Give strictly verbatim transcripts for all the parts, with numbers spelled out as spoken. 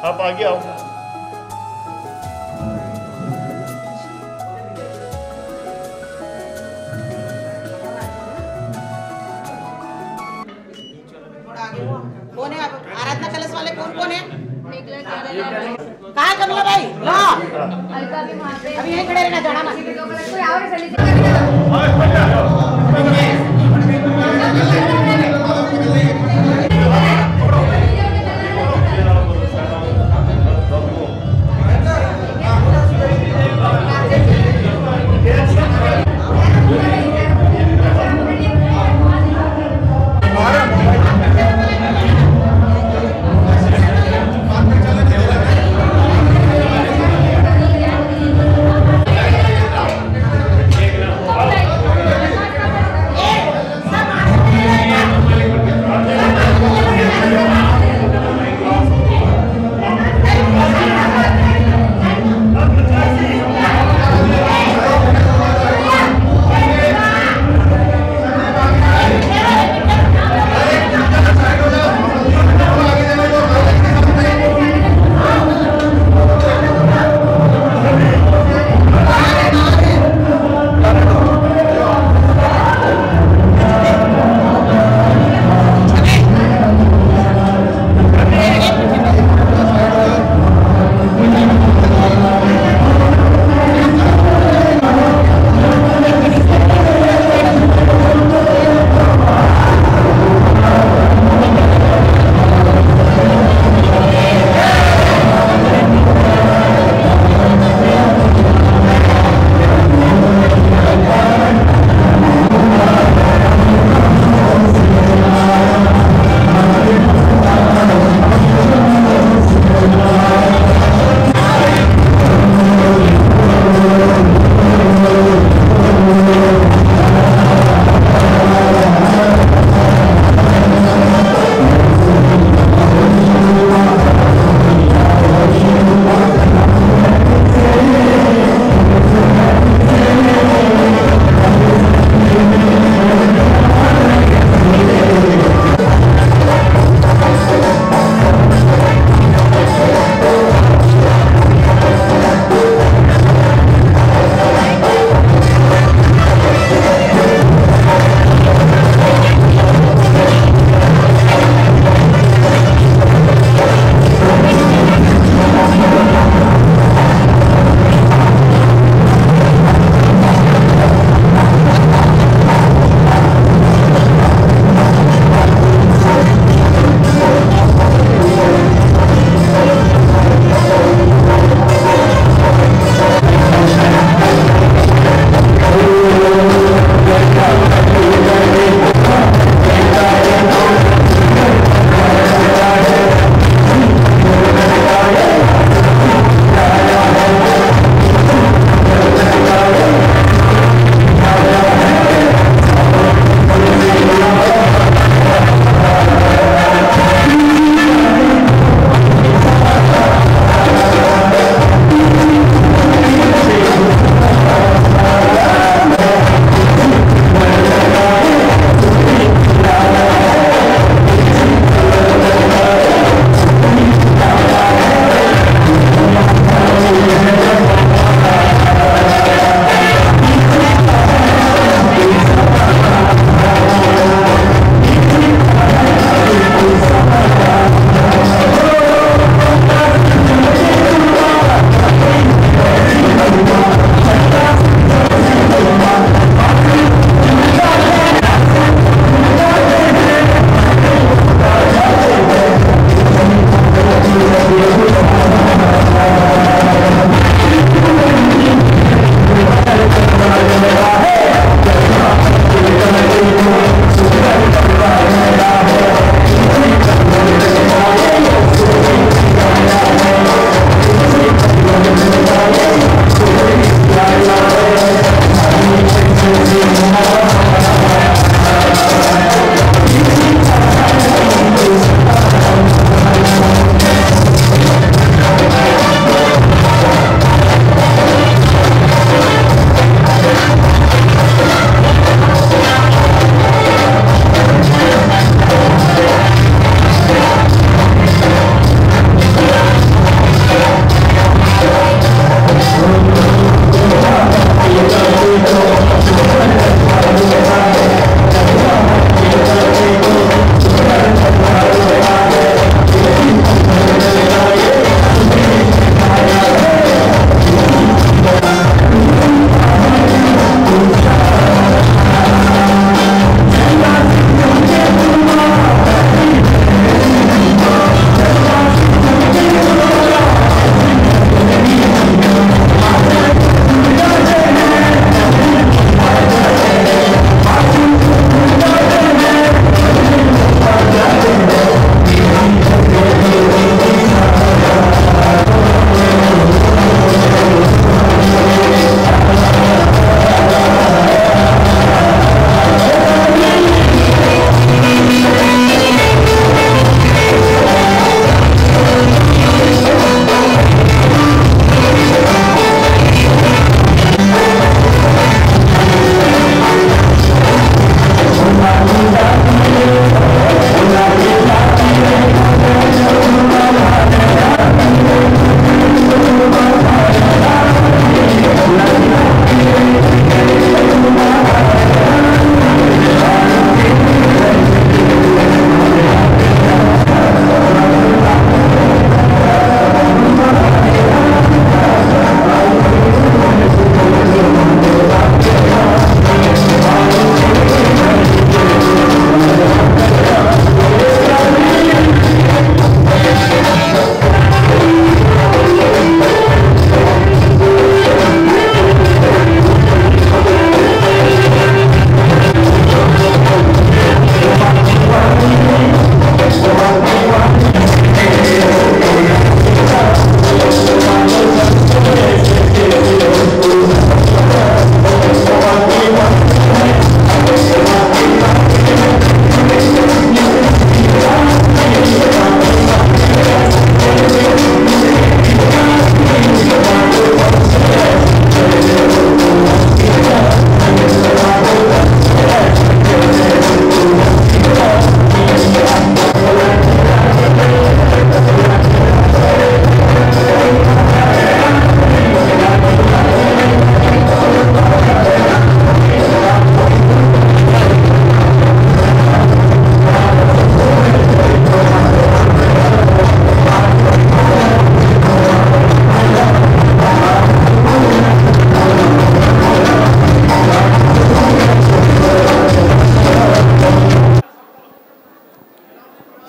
आप आगे आओ। कौन है आराधना कलश वाले? कौन कौन है? कहाँ है कमला भाई? लो अभी यहीं खड़े रहना, जाना मत।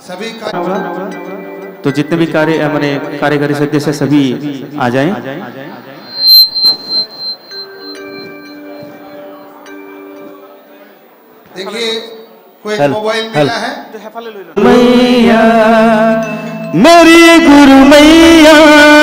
सभी का तो जितने भी कार्य हमारे कार्यकारी सदस्य सभी आ जाएं। देखिए कोई मोबाइल मिला है। मैया मेरी गुरु मैया,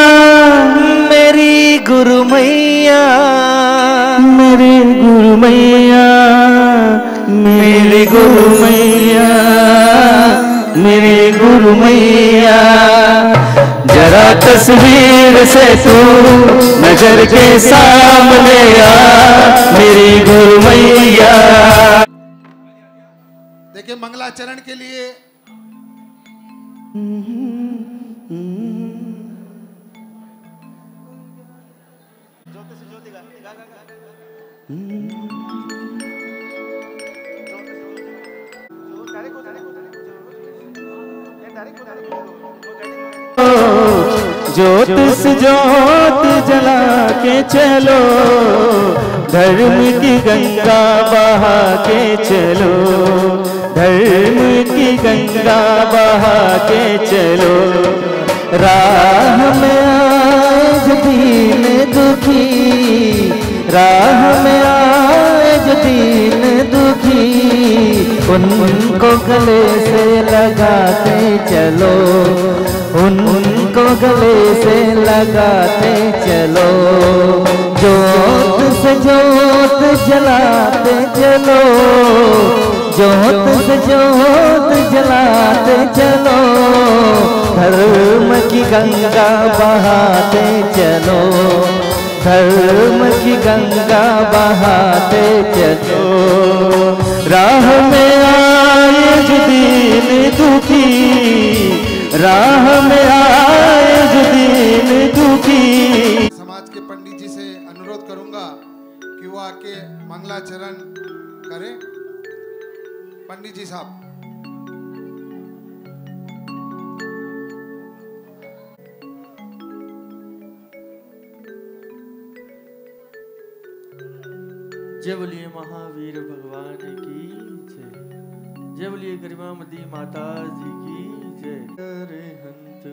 मेरी गुरु मैया, मेरी गुरु मैया, मेरी गुरु मैया, मेरी गुरु मैया, जरा तस्वीर से तू नजर के सामने आ, मेरी गुरु मैया। देखिए मंगलाचरण के लिए ज्योत से ज्योत जला के चलो, धर्म की गंगा बहा के चलो, धर्म की गंगा बहा के चलो। राह में आए जो दीन दुखी, राह में आए जो दीन दुखी, उनको गले से लगाते चलो, उन उनको गले से लगाते चलो। ज्योत से ज्योत जलाते चलो, ज्योत से ज्योत जलाते चलो, धर्म की गंगा बहाते चलो, धर्म की गंगा बहाते चलो। राह में आए जो दीन दुखी, राह में आए जो दीन दुखी। समाज के पंडित जी से अनुरोध करूंगा कि वो आके मंगलाचरण करें। पंडित जी साहब, जय बोलिए महावीर भगवान की जय, जय बोलिए गरिमामती माता जी की जय। अरहंत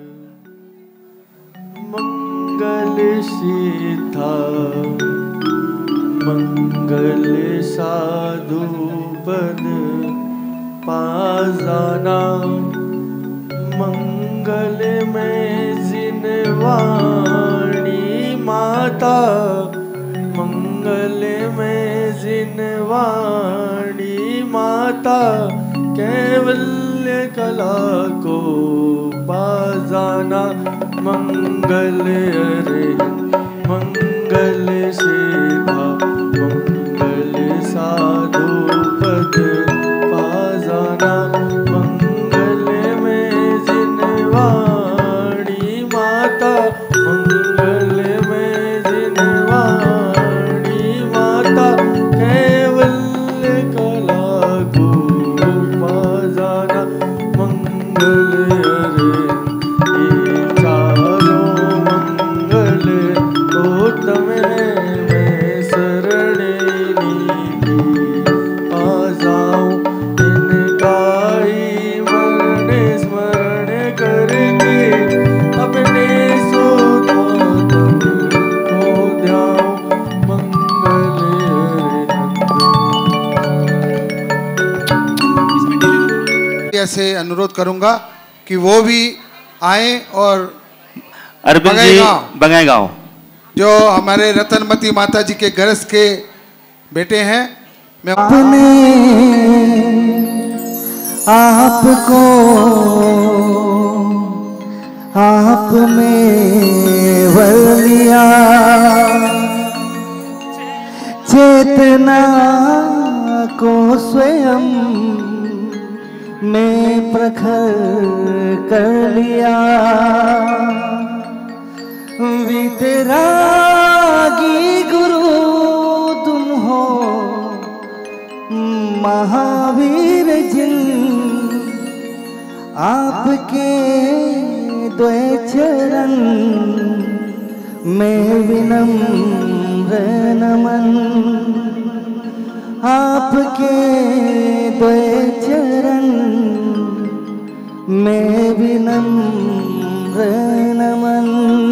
मंगल सीता, मंगल साधु पद पाजाना, मंगल में जिनवाणी माता, मंगल में जिनवाणी माता, कैवल्य कला को पाजाना। मंगल अरे मंगल सीधा, मंगल साधु पद पाजाना, मंगल में जिनवाणी माता, मंगल में जिनवाणी माता, कैवल्य कला को पाजाना। मंगल अरे चारों मंगल उत्तम में शरणे नीति पाजाऊं, इनका ही मरण स्मरण करके अपने सोदातन को ध्याऊं। मंगल अरे ऐसे अनुरोध करूंगा कि वो भी आए और अरविंद जी बंगाईगांव जो हमारे रतनमती माता जी के गरज के बेटे हैं। मैं अपने आपको आप में वर लिया, चेतना को स्वयं में प्रखर कर लिया। वितरागी गुरु तुम हो, महावीर जिन आपके द्वय चरण में विनम्र नमन, आपके द्वय चरण मैं भी नम्र नमन।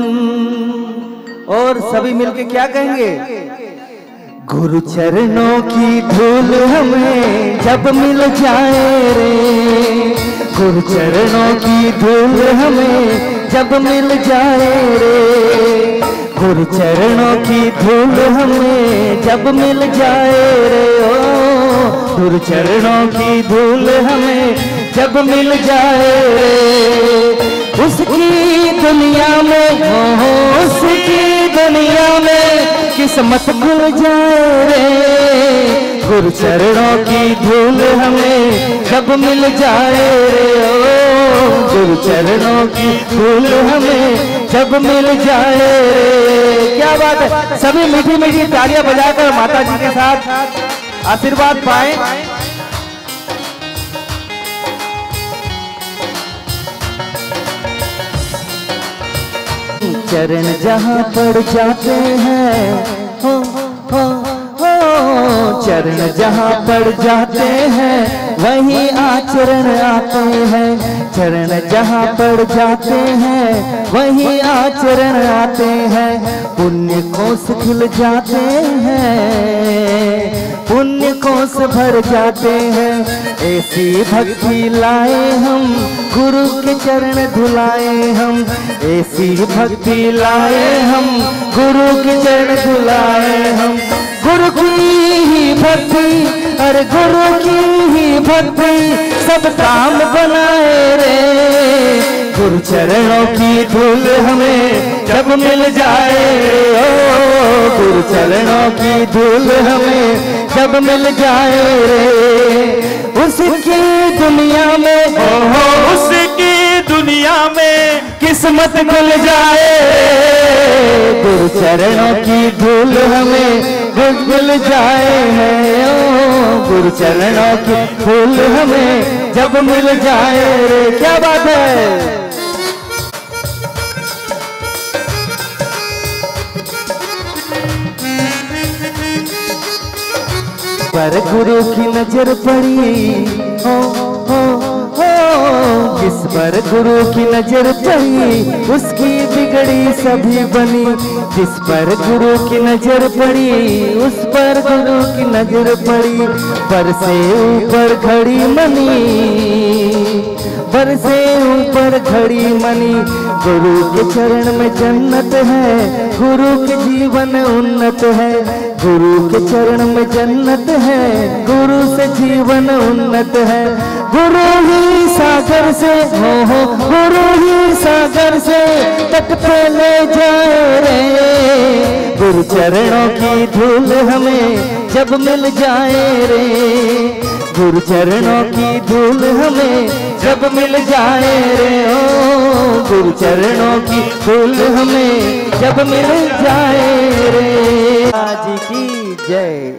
और सभी मिलके क्या कहेंगे? गुरु चरणों की धूल हमें जब मिल जाए रे, गुरु चरणों की धूल हमें जब मिल जाए रे, गुरु चरणों की धूल हमें जब मिल जाए रे, ओ गुरु चरणों की धूल हमें जब मिल जाए रे, उसकी दुनिया में हो, उसकी दुनिया में किस्मत खुल जाए रे, गुरु चरणों की धूल हमें जब मिल जाए रे, ओ गुरु चरणों की धूल हमें जब मिल जाए रे। क्या बात है, सभी मीठी मीठी तालियां बजाकर माता जी के साथ आशीर्वाद पाएं। चरण जहाँ पड़ जाते हैं, हो हो हो चरण जहाँ पड़ जाते हैं वहीं आचरण आते हैं, चरण जहाँ पड़ जाते हैं वहीं आचरण आते हैं, पुण्य कोष खिल जाते हैं, पुण्य कोष भर जाते हैं, ऐसी भक्ति लाए हम गुरु के चरण धुलाए हम, ऐसी भक्ति लाए हम गुरु के चरण धुलाए हम, गुरु की ही भक्ति, अरे गुरु की ही भक्ति सब काम बनाए रे, गुरु चरणों की धूल हमें जब मिल जाए रे, ओ गुरु चरणों की धूल हमें जब मिल जाए रे, उसकी दुनिया में हो, हो उसकी दुनिया में किस्मत खुल जाए, गुरु चरणों की धूल हमें मिल जाए है, ओ गुरु चरणों की धूल हमें जब मिल जाए रे। क्या बात है, पर गुरु की नजर पड़ी, हो हो हो जिस पर गुरु की नजर पड़ी उसकी बिगड़ी सभी बनी, जिस पर गुरु की नजर पड़ी उस पर गुरु की नजर पड़ी, बरसे ऊपर घड़ी मनी, बरसे ऊपर घड़ी मनी, गुरु के चरण में जन्नत है, गुरु के जीवन उन्नत है, गुरु के चरण में जन्नत है, गुरु से जीवन उन्नत है, गुरु ही सागर से हो, हो गुरु ही सागर से तट पे ले जाए रे, गुरु चरणों की धूल हमें जब मिल जाए रे, गुरु चरणों की धूल हमें जब मिल जाए रे, ओ गुरु चरणों की धूल हमें जब मिल जाए रे। जी की जय।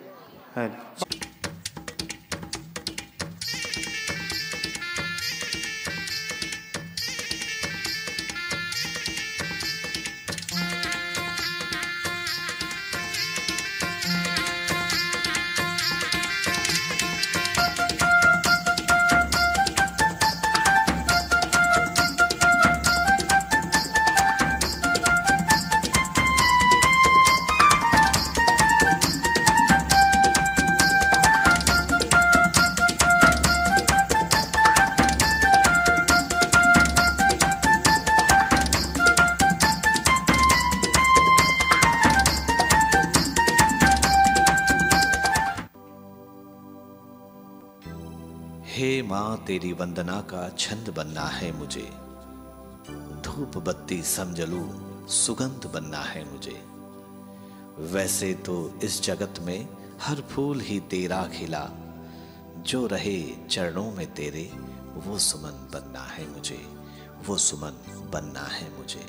हे माँ तेरी वंदना का छंद बनना है मुझे, धूप बत्ती समझलू सुगंध बनना है मुझे, वैसे तो इस जगत में हर फूल ही तेरा खिला, जो रहे चरणों में तेरे वो सुमन बनना है मुझे, वो सुमन बनना है मुझे।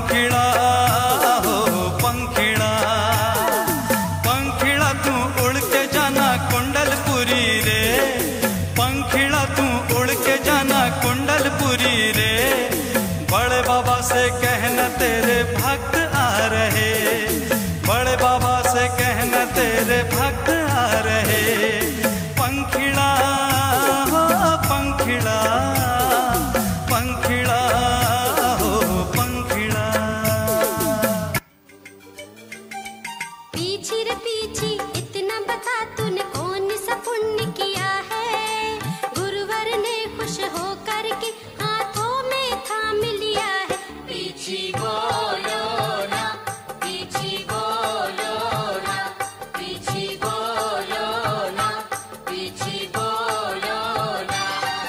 पंखिड़ा तू उड़ से कहना तेरे भक्त आ रहे। पंखिड़ा हो पंखिड़ा, पंखिड़ा हो पंखिड़ा। पीछी रे पीछी इतना बता तूने कौन सा पुण्य किया है। गुरुवर ने खुश होकर के हाथों में थाम लिया है। पीछी बोलो ना, पीछी बोलो ना, पीछी बोलो ना, पीछी बोलो ना।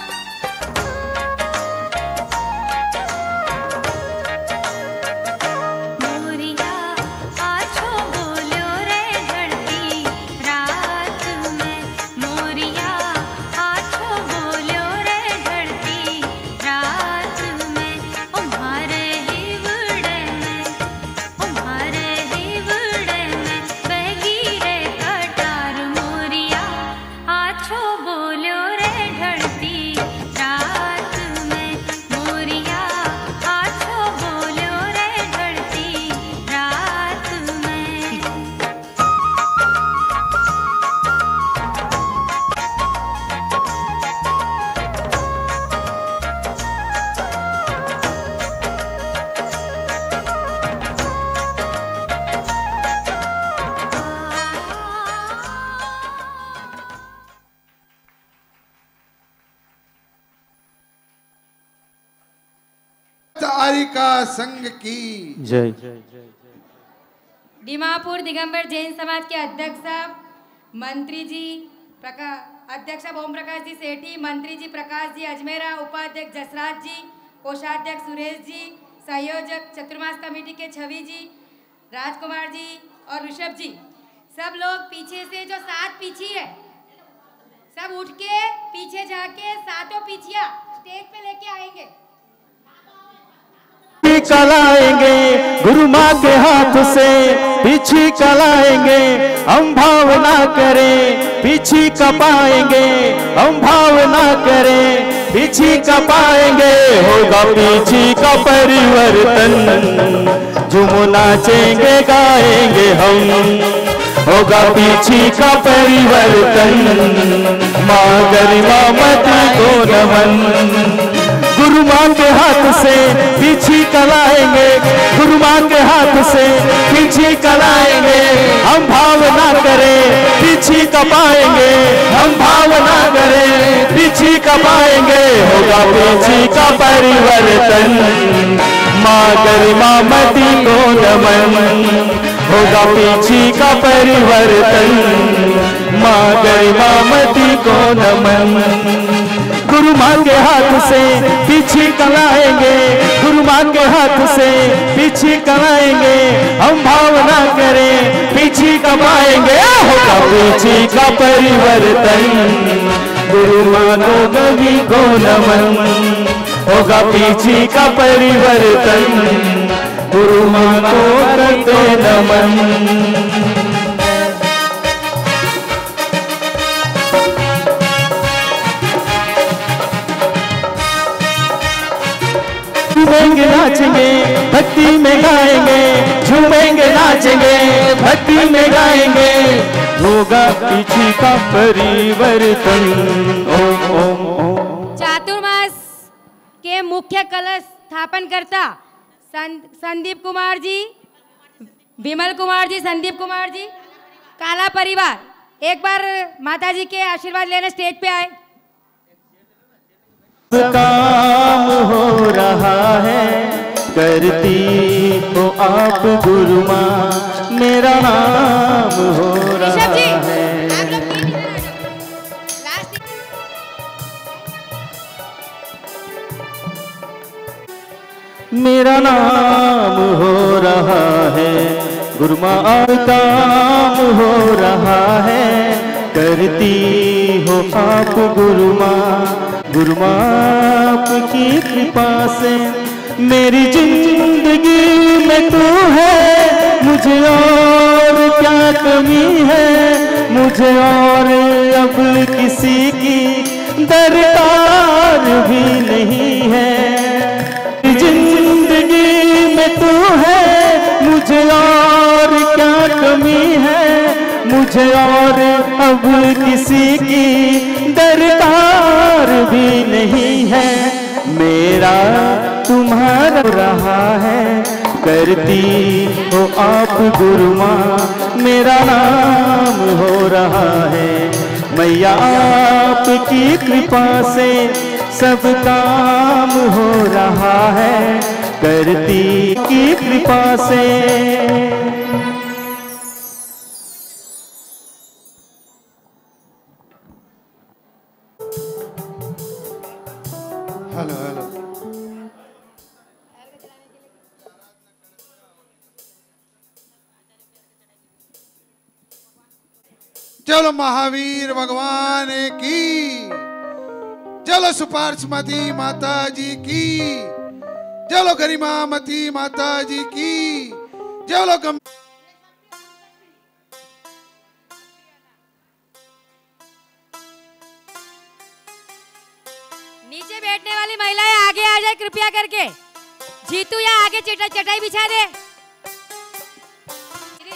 मोरिया आछो बोलो रे ढलती रात में। मोरिया आछो बोलो रे ढलती रात में। तुम्हारे ही बुड़े में, तुम्हारे ही बुड़े में बहगी रे कटार। मोरिया आछो बोलो रे ढलती रात में। मोरिया आछो बोलो रे ढलती रात में। तारिका संघ की जय। दीमापुर दिगंबर जैन समाज के अध्यक्ष साहब, मंत्री जी प्रकाश, अध्यक्ष ओम प्रकाश जी सेठी, मंत्री जी प्रकाश जी अजमेरा, उपाध्यक्ष जसराज जी, कोषाध्यक्ष सुरेश जी, संयोजक चतुर्मास कमेटी के छवि जी, राजकुमार जी और ऋषभ जी, सब लोग पीछे से जो सात पीछी है सब उठ के पीछे जाके सातों पीछिया स्टेज पे लेके आएंगे। कलाएंगे गुरु माँ के हाथ से, पीछी कलाएंगे हम भावना करें। पीछी कपाएंगे हम भावना करें, पीछी कपाएंगे होगा पीछी का परिवर्तन। झूमो नाचेंगे गाएंगे हम, होगा पीछी का परिवर्तन। माँ गरिमा मती को नमन। गुरु माँ के हाथ से पीछी कलाएंगे, गुरु माँ के हाथ से पीछी कलाएंगे हम भावना करें। पीछी कपाएंगे हम भावना करें, पीछी कपाएंगे होगा पीछी का परिवर्तन। माँ गरिमा मती को नमन, होगा पीछी का परिवर्तन। माँ गरिमा मती को नमन। गुरु माँ के हाथ से पीछी कलाएंगे, गुरु माँ के हाथ से पीछी कलाएंगे हम भावना करें। पीछी कमाएंगे होगा पीछी का परिवर्तन। गुरु माँ को कभी को नमन, होगा पीछी का परिवर्तन। गुरु माँ को करते नमन। झूमेंगे नाचेंगे भक्ति में गाएंगे, झूमेंगे नाचेंगे भक्ति में गाएंगे होगा पीछी का परिवर्तन। ओम ओम ओम। चातुर्मास के मुख्य कलश स्थापन करता संदीप कुमार जी, विमल कुमार जी, संदीप कुमार जी, काला परिवार, एक बार माता जी के आशीर्वाद लेने स्टेज पे आए। काम हो रहा है करती हो आप गुरु माँ, मेरा नाम हो रहा है। मेरा नाम हो रहा है गुरु माँ और काम हो रहा है करती हो आप गुरु माँ। गुरु माँ आपकी कृपा से मेरी जिंदगी में तू है, मुझे और क्या कमी है, मुझे और अब किसी की दरकार भी नहीं है। जिंदगी में तू है, मुझे और क्या कमी है, मुझे और अब किसी की दरकार भी नहीं है। मेरा तुम्हारा रहा है, करती हो आप गुरु माँ मेरा नाम हो रहा है। मैया आपकी कृपा से सब काम हो रहा है, करती की कृपा से। हेलो हेलो चलो महावीर भगवान की, चलो सुपार्श्वमती माता जी की, चलो गरिमामती माता जी की, चलो गम नीचे बैठने वाली महिलाएं आगे आ जाए कृपया करके। जीतू यहाँ आगे चटाई चटाई बिछा दे। दीदी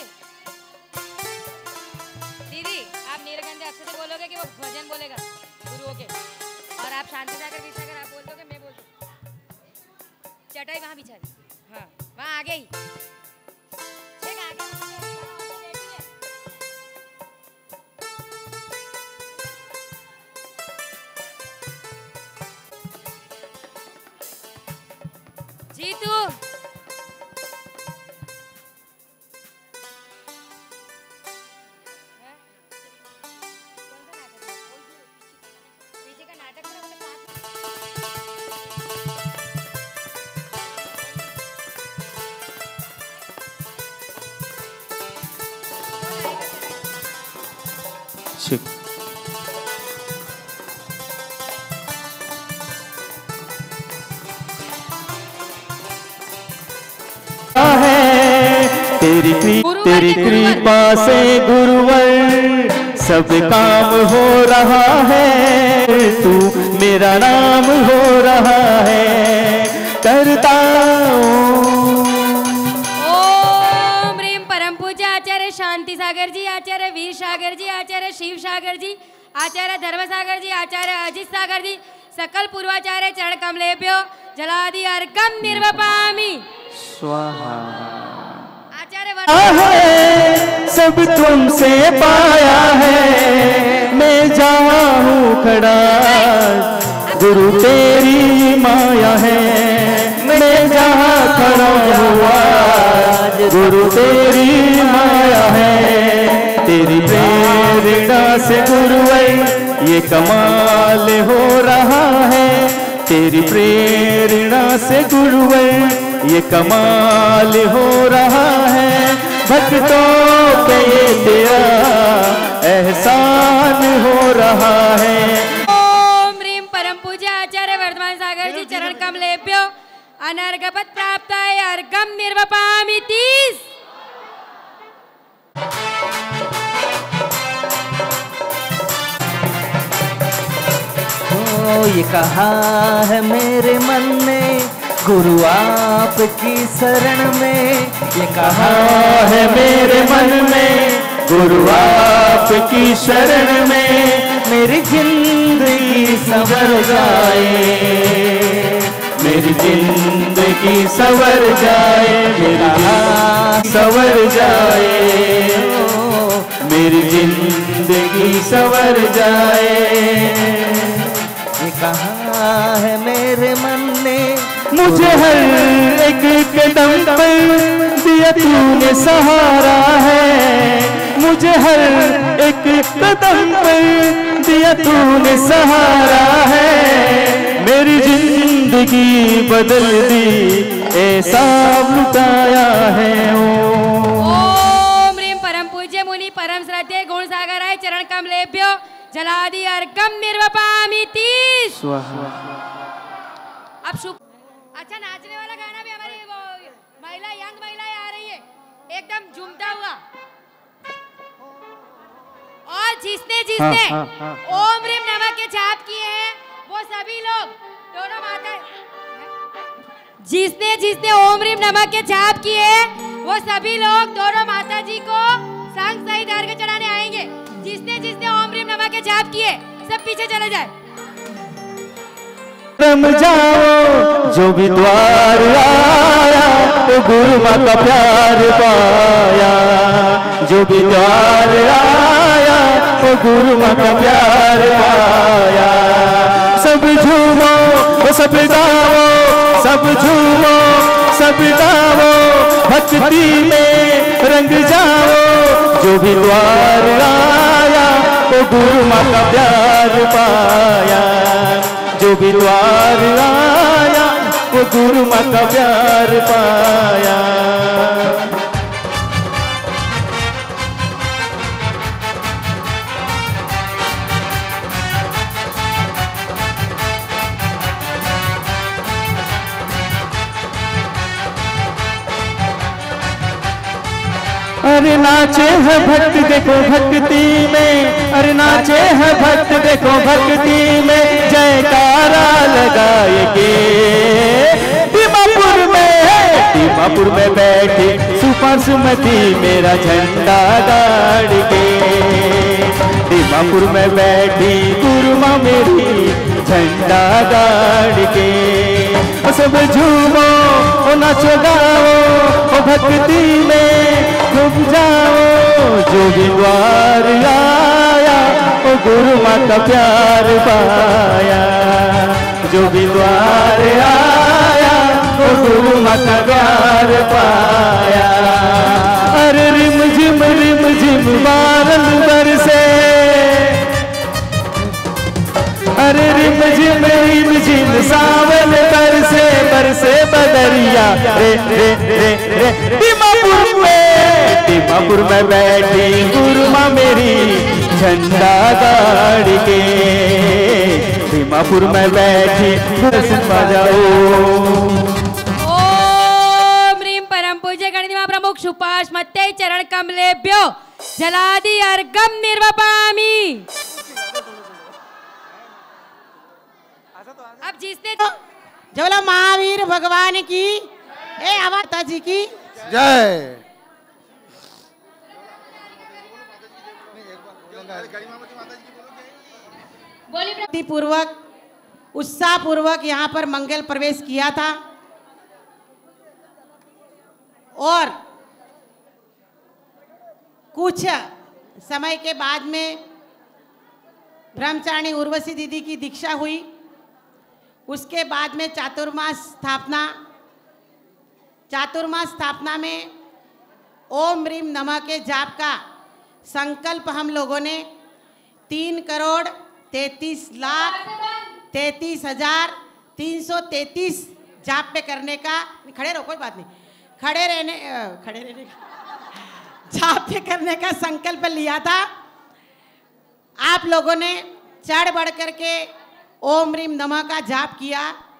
दीदी आप नीलकंठ अच्छे से बोलोगे कि वो भजन बोलेगा गुरुओं के, और आप शांति सागर बिछाकर आप बोल दोगे मैं बोल दूँ। चटाई वहाँ बिछा दी, हाँ वहाँ आगे ही ठीक आगे। जीतू पीछे का नाटक ठीक। तेरी तेरी कृपा से गुरुवर सब काम हो रहा है, तू मेरा नाम हो रहा है, करता ओम ह्रीम परम पूज्य आचार्य शांति सागर जी, आचार्य वीर सागर जी, आचार्य शिव सागर जी, आचार्य धर्म सागर जी, आचार्य अजित सागर जी, सकल पूर्वाचार्य चरण कमलेभ्यो जलादि अर्घम निर्वपामि स्वाहा। है सब तुमसे पाया है, मैं जहाँ हूँ खड़ा गुरु तेरी माया है, मैं जहाँ खड़ा हुआ गुरु तेरी माया है। तेरी प्रेरणा से गुरुवर ये कमाल हो रहा है, तेरी प्रेरणा से गुरुवर ये कमाल हो रहा है। भक्तों पे ये तेरा एहसान हो रहा है। ओम ह्रीम परम पूज्य आचार्य वर्धमान सागर जी चरण कमलेभ्यो अनर्घपत प्राप्ताय अर्घम निर्वपामि तीस। ओ ये कहा है मेरे मन में गुरु आपकी शरण में, ये कहा है मेरे मन में गुरु आपकी शरण में, मेरी जिंदगी संवर जाए, मेरी जिंदगी संवर जाए, मेरा संवर जाए, मेरी जिंदगी संवर जाए। ये कहा है मेरे मन ने मुझे हर एक कदम पर दिया तूने सहारा है, मुझे हर एक कदम पर दिया तूने सहारा है, मेरी जिंदगी बदल दी ऐसा लुटाया है। ओम ह्रीम परम पूज्य मुनि परम श्रद्धेय गुण सागराय चरण कमलेभ्यो जलादि अर्घम निर्वपामि तीस। अब शुभ अच्छा नाचने वाला गाना भी हमारी वो महिला यंग महिलाएं आ रही है एकदम झूमता हुआ, और जिसने जिसने हाँ, हाँ, हाँ, ओम ह्रीम नमः के जाप किए हैं वो सभी लोग दोनों माता, जिसने जिसने ओम ह्रीम नमः के जाप किए हैं वो सभी लोग दोनों माता जी को संग सहित अर्घ चढ़ाने आएंगे। नमा के जाप किए, सब पीछे चले जाए। रम जाओ जो भी द्वार आया तो गुरु माँ का प्यार पाया, जो भी द्वार आया तो गुरु माँ का प्यार पाया। सब झूमो वो सब गाओ, सब झूमो सब गाओ, भक्ति में रंग जाओ, जो भी द्वार आया तो गुरु माँ का प्यार पाया, जो भी द्वार आया वो गुरु माँ का प्यार पाया। अरे नाचे है भक्त देखो भक्ति में, अरे नाचे है भक्त देखो भक्ति में, जयकारा लगाएंगे। दीमापुर में दीमापुर में बैठी सुपासुमती मेरा झंडा गाड़ के, दीमापुर में बैठी गुरु माँ मेरी झंडा गाड़ के। सब झूमो ओ नाचो गाओ ओ भक्ति में डूब जाओ, जो भी द्वार आया ओ गुरु माँ का प्यार पाया, जो भी द्वार आया ओ गुरु माँ का प्यार पाया। अरे रिम झिम रिम झिम बादल बरसे, अरे रिम झिम रिम झिम सावन बरसे, बरसे बदरिया रे रे रे रे। दीमापुर में दीमापुर में बैठी गुरु माँ मेरी झंडा गाड़ के, दीमापुर में बैठी दर्शन बजाओ। ओम ह्रीं परम पूज्य गणिमा प्रमुख सुपाश मत्ते चरण कमलेभ्यो जलादि अर्घम निर्वपामि। अब जिसने जय बोलो महावीर भगवान की, ए अवता जी की जय। पूर्वक उत्साह पूर्वक यहाँ पर मंगल प्रवेश किया था और कुछ समय के बाद में ब्रह्मचारिणी उर्वशी दीदी की दीक्षा हुई। उसके बाद में चातुर्मास स्थापना, चातुर्मास स्थापना में ओम ह्रीं नमः के जाप का संकल्प हम लोगों ने तीन करोड़ तैतीस लाख तैतीस हजार तीन सौ तैतीस जाप पे करने का, खड़े रहो कोई बात नहीं, खड़े रहने खड़े रहने का जाप पे करने का संकल्प लिया था। आप लोगों ने चढ़ बढ़ करके ओम ह्रीं नमः का जाप किया।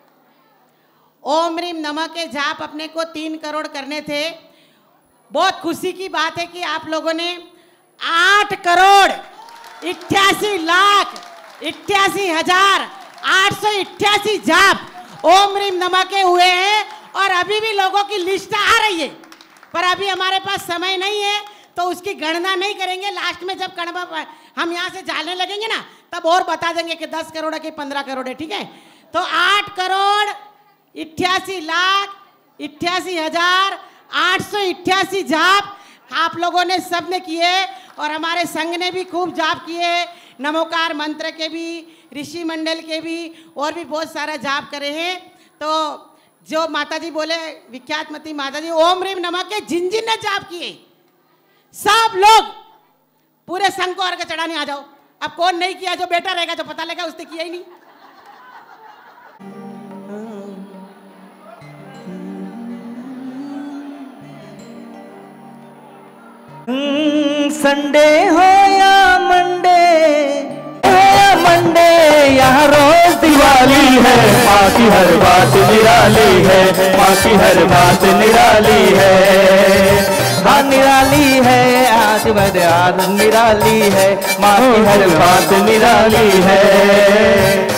ओम ह्रीं नमः के जाप अपने को तीन करोड़ करने थे। बहुत खुशी की बात है कि आप लोगों ने आठ करोड़ इक्यासी लाख इक्यासी हजार आठ सौ इक्यासी जाप ओम ह्रीं नमः के हुए हैं और अभी भी लोगों की लिस्ट आ रही है, पर अभी हमारे पास समय नहीं है तो उसकी गणना नहीं करेंगे। लास्ट में जब कणवा हम यहाँ से जाने लगेंगे ना तब और बता देंगे कि दस करोड़ है कि पंद्रह करोड़ है, ठीक है। तो आठ करोड़ इक्यासी लाख इक्यासी हजार आठ सौ इक्यासी जाप आप लोगों ने सब ने किए और हमारे संघ ने भी खूब जाप किए। नमोकार मंत्र के भी, ऋषि मंडल के भी और भी बहुत सारा जाप करे हैं। तो जो माता जी बोले विख्यात मती माता जी ओम ह्रीं नमः के जिन जिन ने जाप किए सब लोग पूरे संघ को अर्घ चढ़ाने आ जाओ। अब कौन नहीं किया, जो बेटा रहेगा जो पता लगा उसने किया ही नहीं। संडे हो या मंडे हो या मंडे, यहाँ रोज दिवाली है। माँ की हर बात निराली है, माँ की हर बात निराली है। हाँ निराली है, आज मेरे आज निराली है, माँ की हर बात निराली है।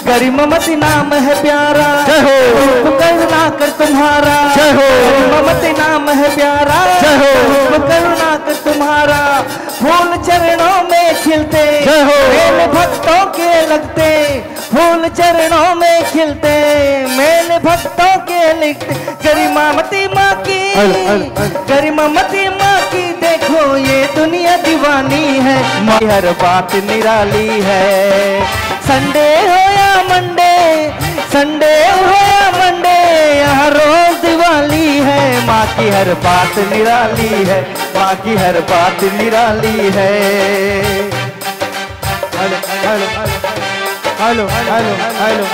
गरिमामती नाम है प्यारा, जय हो। रूप करुणा कर तुम्हारा, जय हो। गरिमामती नाम है प्यारा, जय हो। रूप करुणा कर तुम्हारा। फूल चरणों में खिलते, जय हो। मेरे भक्तों के लगते, फूल चरणों में खिलते, मेरे भक्तों के लिखते। गरिमामती माँ की, गरिमामती माँ की देखो ये दुनिया दीवानी है, माँ की हर बात निराली है। संडे हो या मंडे, संडे हो या मंडे, यहाँ रोज दिवाली है, माँ की हर बात निराली है, माँ की हर बात निराली है। Hello hello hello hello hello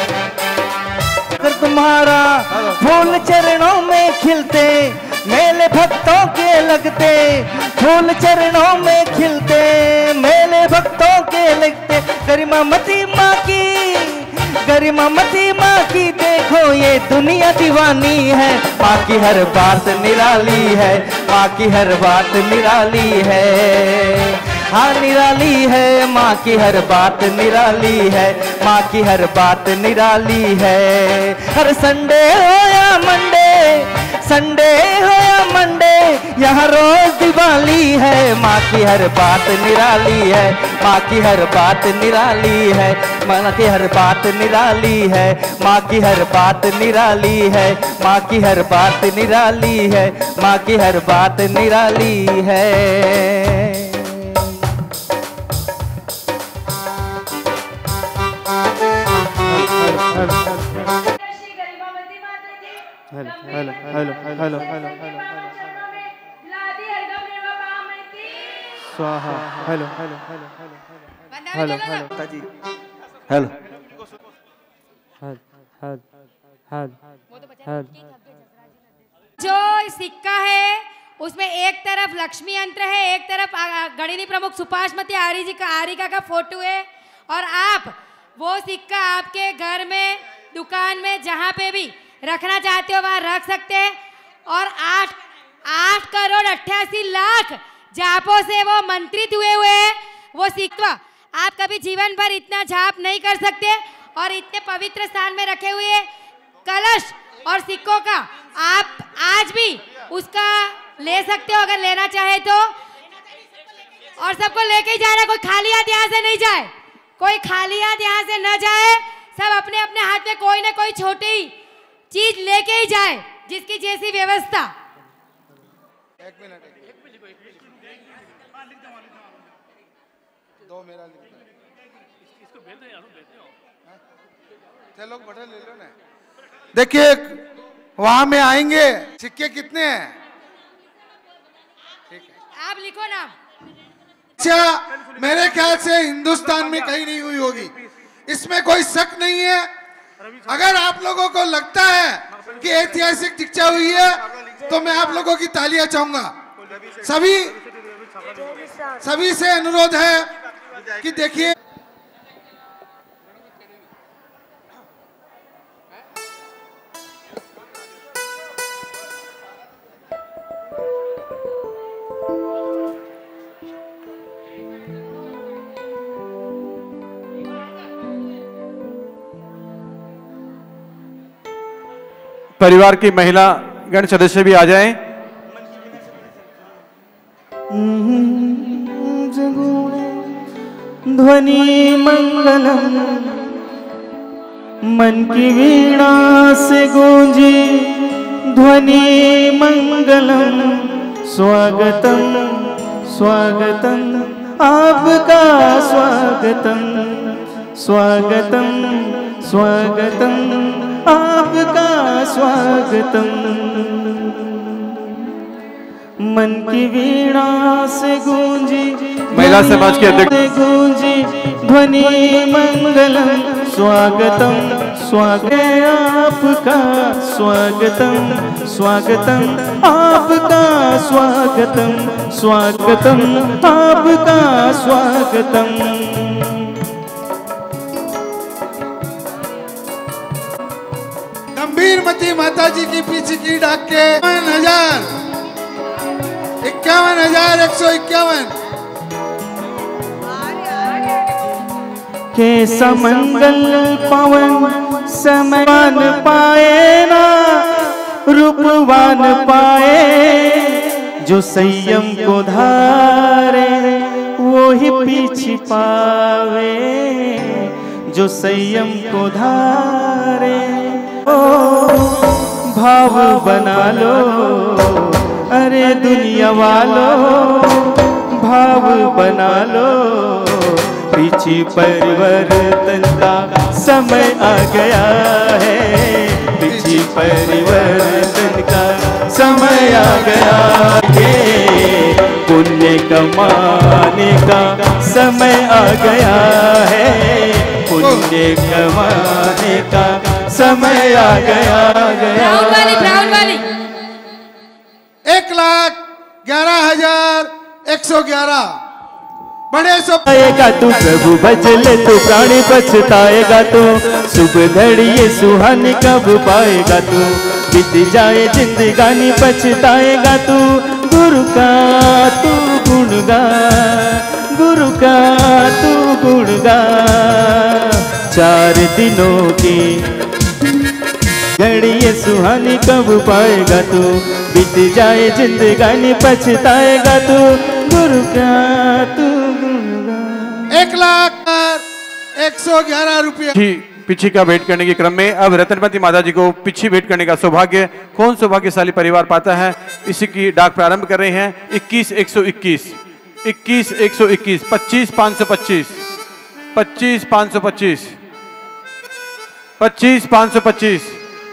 कर तुम्हारा फूल चरणों में खिलते, मेले भक्तों के लगते, फूल चरणों में खिलते, मेले भक्तों के लगते। गरिमामती माँ की, गरिमामती माँ की देखो ये दुनिया दीवानी है, माँ की हर बात निराली है, माँ की हर बात निराली है। हाँ निराली है, माँ की हर बात निराली है, माँ की हर बात निराली है। हर संडे हो या मंडे, संडे हो या मंडे, यहाँ रोज दिवाली है, माँ की हर बात निराली है, माँ की हर बात निराली है, माँ की हर बात निराली है, माँ की हर बात निराली है, माँ की हर बात निराली है, माँ की हर बात निराली है। Hello hello hello hello hello स्वाहा hello hello hello hello hello hello ताजी हेलो जो सिक्का है उसमें एक तरफ लक्ष्मी यंत्र है, एक तरफ गणिनी प्रमुख सुभाषमती आर्य जी का आर्यिका का फोटो है, और आप वो सिक्का आपके घर में, दुकान में, जहाँ पे भी रखना चाहते हो वहाँ रख सकते हैं। और आठ आठ करोड़ अट्ठासी लाख जापों से वो मंत्रित हुए हुए हैं वो सिक्का, आप कभी जीवन भर इतना जाप नहीं कर सकते। और इतने पवित्र स्थान में रखे हुए कलश और सिक्कों का आप आज भी उसका ले सकते हो अगर लेना चाहे तो। और सबको लेके ही जाना, कोई खाली हाथ यहाँ से नहीं जाए, कोई खाली हाथ यहाँ से न जाए, सब अपने अपने हाथ में कोई ना कोई छोटी चीज लेके ही जाए, जिसकी जैसी व्यवस्था। एक मिनट, दो मेरा लिख दो, इसको भेज दो यार, भेज दो, थे लोग बटन ले लो ना। देखिए वहां में आएंगे, सिक्के कितने हैं? ठीक है, आप लिखो ना। अच्छा, मेरे ख्याल से हिंदुस्तान में कहीं नहीं हुई होगी, इसमें कोई शक नहीं है। अगर आप लोगों को लगता है कि ऐतिहासिक दीक्षा हुई है तो मैं आप लोगों की तालियां चाहूंगा। सभी सभी से अनुरोध है कि देखिए परिवार की महिला गण सदस्य भी आ जाएं। ध्वनि मंगलम मन की वीणा से गूंजी, ध्वनि मंगलम स्वागतम स्वागतम आपका स्वागतम स्वागतम स्वागतम आपका स्वागतम। मन की वीणा से गूंजी, महिला समाज के अध्यक्ष गूंजी ध्वनि मंगलम स्वागतम स्वागत आपका स्वागतम स्वागतम आपका स्वागतम स्वागतम आपका स्वागतम। गंभीरमती माता जी की पीछे की डाक के इक्यावन हजार इक्यावन हजार एक सौ इक्यावन कैसा मंगल पवन समयवान पाए ना रूपवान पाए, जो संयम को धारे वो ही पीछे पावे, जो संयम को धारे। ओ भाव बना लो अरे दुनिया वालों, भाव बना लो, पीछे परिवर्तन का समय आ गया है, पीछे परिवर्तन का समय आ गया है, पुण्य कमाने का समय आ गया है, पुण्य कमाने का समय आ गया गया। ब्राउन वाली, ब्राउन वाली। एक लाख ग्यारह हजार एक सौ ग्यारह। बड़े सो आएगा तू प्रभु भजले तू प्राणी पछताएगा तू, सुबह घड़ी ये सुहानी कब पाएगा तू, बीत जाए जिंदगानी पछताएगा तू, गुरु का तू गुण गा, गुरु का तू गुण गा, चार दिनों की घड़ी ये सुहानी कब पाएगा तू, बीत जाए जिंदगानी पछताएगा तू, गुरु का तू गुण गा। एक लाख एक सौ ग्यारह रुपये। पिछी का भेंट करने के क्रम में अब रतनमती माता जी को पिछी भेंट करने का सौभाग्य कौन सौभाग्यशाली परिवार पाता है, इसी की डाक प्रारंभ कर रहे हैं। इक्कीस एक सौ इक्कीस, इक्कीस एक सौ इक्कीस, पच्चीस पाँच सौ पच्चीस, पच्चीस पाँच सौ पच्चीस, पच्चीस पाँच सौ पच्चीस,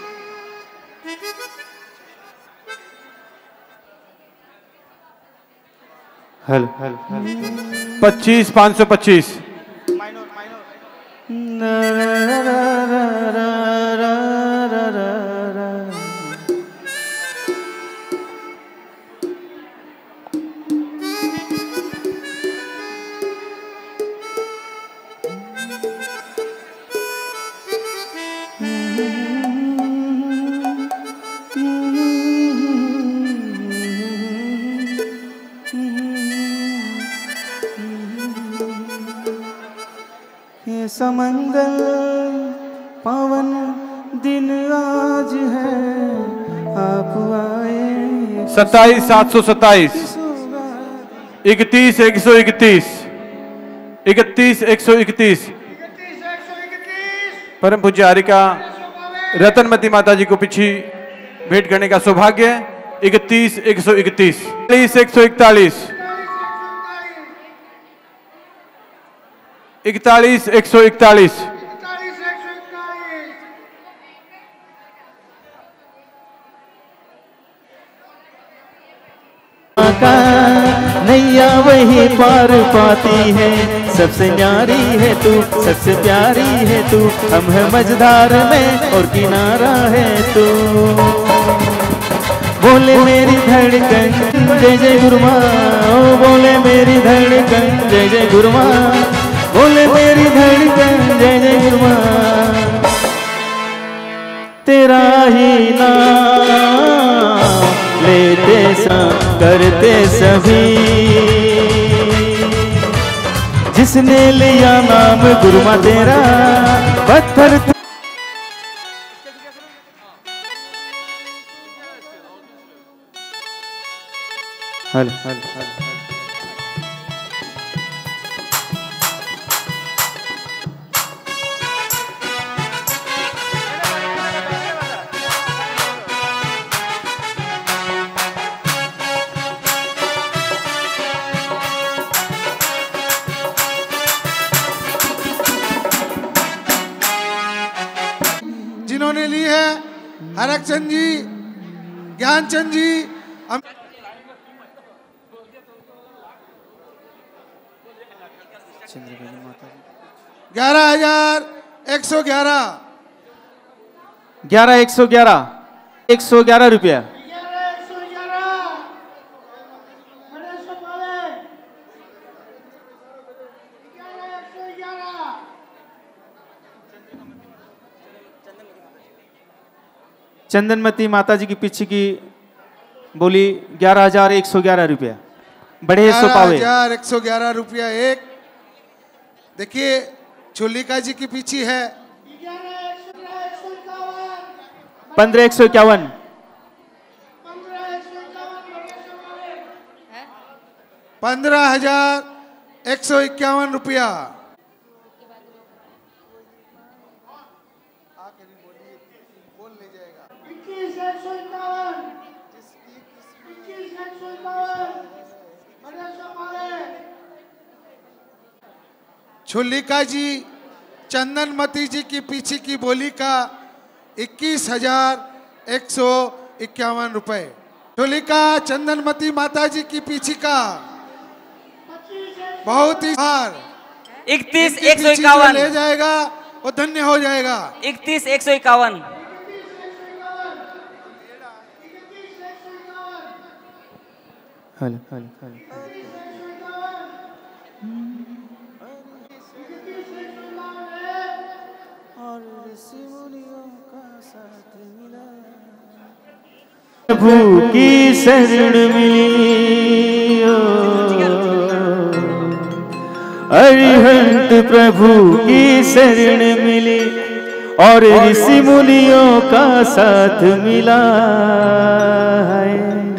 हेलो पच्चीस पाँच सौ पच्चीस, समंगल पावन दिन आज है आप आए। सत्ताईस सात सौ सत्ताईस, इकतीस एक सौ इकतीस, इकतीस एक सौ इकतीस, परम पूज्य हारिका रतनमती माता जी को पिछी भेंट करने का सौभाग्य। इकतीस एक सौ इकतीस, इकतालीस एक सौ इकतालीस, इकतालीस एक सौ इकतालीस, नैया वही पार पाती है, सबसे न्यारी है तू, सबसे प्यारी है तू, हम है मझधार में और किनारा है तू। बोले मेरी धड़कन जय जय गुरुमा, ओ बोले मेरी धड़कन जय जय गुरुमा, बोले मेरी धड़कन जय जय गुरुमा, तेरा ही नाम लेते सा करते सभी, जिसने लिया नाम गुरुमा तेरा पत्थर। हल हल हल जिन्होंने ली है हरकचंद जी, ज्ञानचंद जी, ग्यारह हजार एक सौ ग्यारह, ग्यारह एक सौ ग्यारह, एक सौ ग्यारह रुपया। चंदनमती माता जी की पीछे की बोली ग्यारह हजार एक सौ ग्यारह रुपया। बड़े सो पावे हजार एक सौ ग्यारह रुपया एक। देखिए चुल्लिका जी की पीछे है पंद्रह एक सौ इक्यावन, पंद्रह हजार एक सौ इक्यावन रुपया। छुल्लिका जी चंदनमती जी की पीछे की बोली का इक्कीस हजार एक सौ इक्यावन रुपए। छुल्लिका चंदनमती माता जी की पीछे का बहुत ही हार इकतीस एक सौ इक्यावन ले जाएगा वो धन्य हो जाएगा। इकतीस एक सौ इक्यावन हेलो हेलो हेलो प्रभु की शरण मिली ओ, अरिहंत प्रभु की शरण मिली और ऋषि मुनियों का साथ मिला है।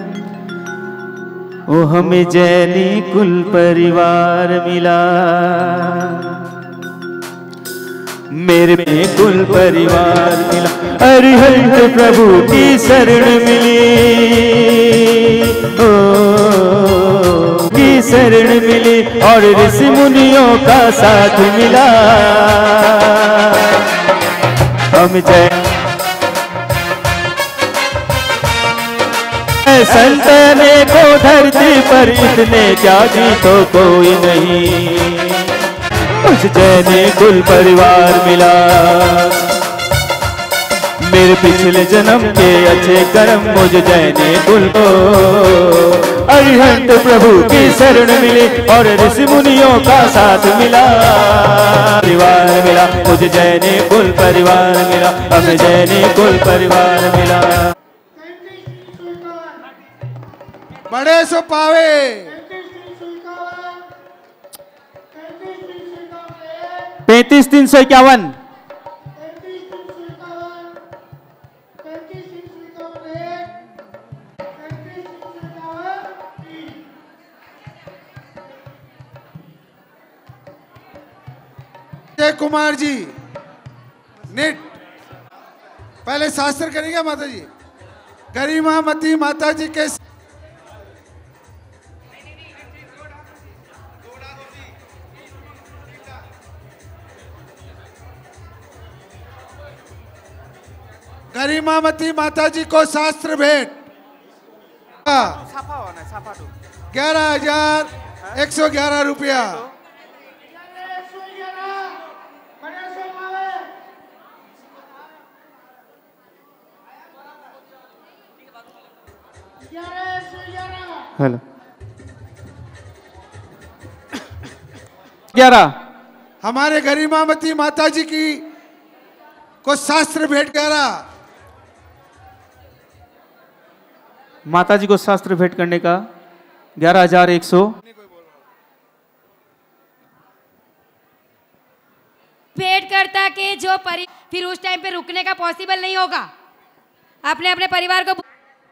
ओ हमें जैनी कुल परिवार मिला, मेरे में कुल परिवार मिला। अरिहंत प्रभु की शरण मिली ओ, की शरण मिली और ऋषि मुनियों का साथ मिला। हम जय संतने को धरती पर इतने क्या जी तो कोई नहीं, उस जैने कुल परिवार मिला। मेरे पिछले जन्म के अच्छे कर्म मुझ जैने कुल को अरिहंत प्रभु की शरण मिली और ऋषि मुनियों का साथ मिला। परिवार मिला मुझ जैने कुल परिवार मिला, हमें जैने कुल परिवार मिला। बड़े सो पावे पैंतीस तीन सौ इक्यावन, जय कुमार जी नेट पहले शास्त्र करेंगे माता जी। गरिमा मती माता जी के गरिमामती माता जी को शास्त्र भेंट ग्यारह हजार एक सौ ग्यारह रुपया। हेलो ग्यारह हमारे गरिमामती माता जी की को शास्त्र भेंट ग्यारह। माता जी को शास्त्र भेंट करने का ग्यारह हजार एक सौ। भेंट करता के जो परि फिर उस टाइम पे रुकने का पॉसिबल नहीं होगा। अपने अपने परिवार को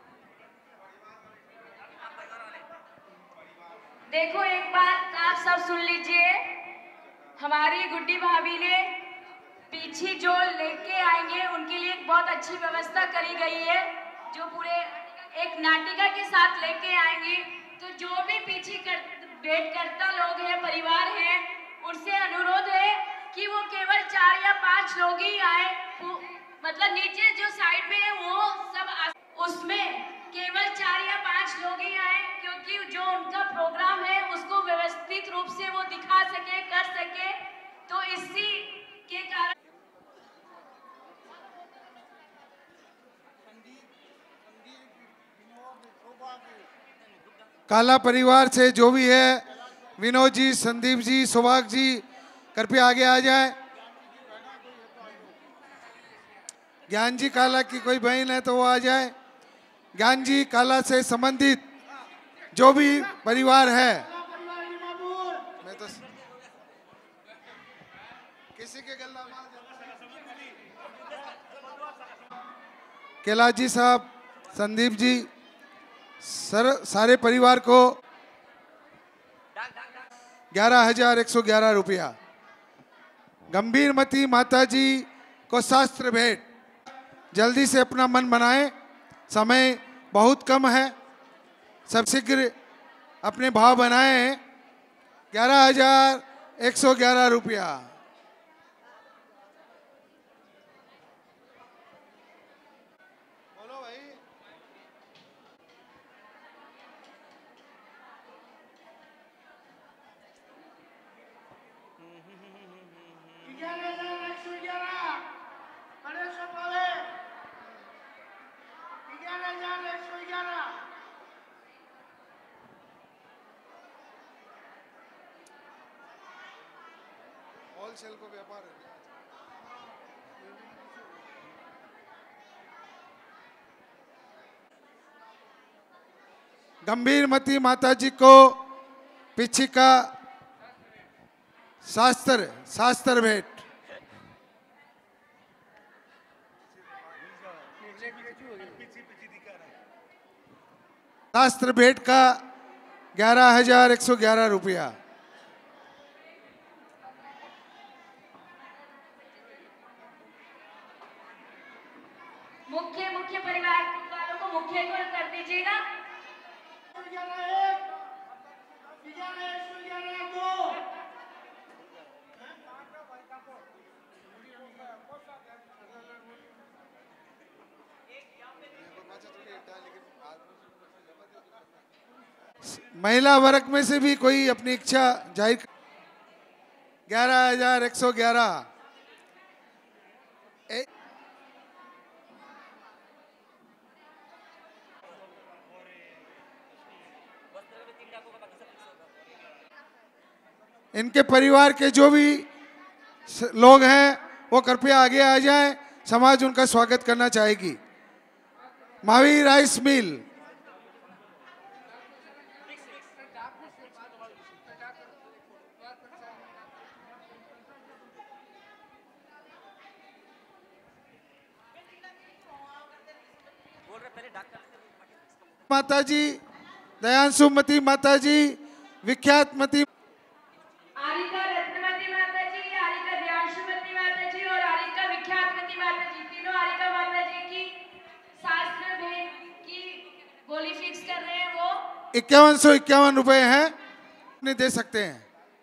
देखो, एक बात आप सब सुन लीजिए। हमारी गुड्डी भाभी ने पीछे जो लेके आएंगे उनके लिए एक बहुत अच्छी व्यवस्था करी गई है, जो पूरे एक नाटिका के साथ लेके आएंगे। तो जो भी पीछे कर, वेट करता लोग हैं, परिवार हैं, उनसे अनुरोध है कि वो केवल चार या पांच लोग ही आए। मतलब नीचे जो साइड में है वो सब, उसमें केवल चार या पांच लोग ही आए, क्योंकि जो उनका प्रोग्राम है उसको व्यवस्थित रूप से वो दिखा सके, कर सके। तो इसी के कारण काला परिवार से जो भी है, विनोद जी, संदीप जी, सौभाग जी, कृपया आगे आ जाए। ज्ञान जी काला की कोई बहन है तो वो आ जाए। ज्ञान जी काला से संबंधित जो भी परिवार है, मैं तो किसी के गला कैलाश जी साहब, संदीप जी, सर सारे परिवार को ग्यारह हजार एक सौ ग्यारह रुपया। गंभीरमती माता जी को शास्त्र भेंट। जल्दी से अपना मन बनाएं, समय बहुत कम है, सब शीघ्र अपने भाव बनाएं। ग्यारह हजार एक सौ ग्यारह रुपया। बोलो भाई। होलसेल को व्यापार है। गंभीरमती माता जी को पिछिका शास्त्र शास्त्र भेंट। शास्त्र भेंट का ग्यारह हजार एक सौ ग्यारह रुपया। मुख्य मुख्य परिवार वालों को मुख्य को कर दीजिएगा। महिला वर्ग में से भी कोई अपनी इच्छा जाहिर। ग्यारह हजार एक सौ ग्यारह। इनके परिवार के जो भी लोग हैं वो कृपया आगे आ जाएं, समाज उनका स्वागत करना चाहेगी। Mahavir rice mill. माता जी, दयांशुमती माता जी, विख्यात मती आरिका रत्नमती माता जी, आरिका दयांशुमती माता जी और आरिका विख्यातमती माता जी, तीनों आरिका माता जी की शास्त्र भेंट की बोली फिक्स कर रहे हैं। वो इक्यावन सौ इक्यावन रुपए हैं, अपने दे सकते हैं।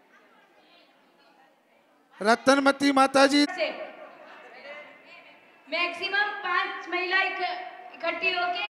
रत्नमती माता जी मैक्सिमम पांच महिला इकट्ठी होके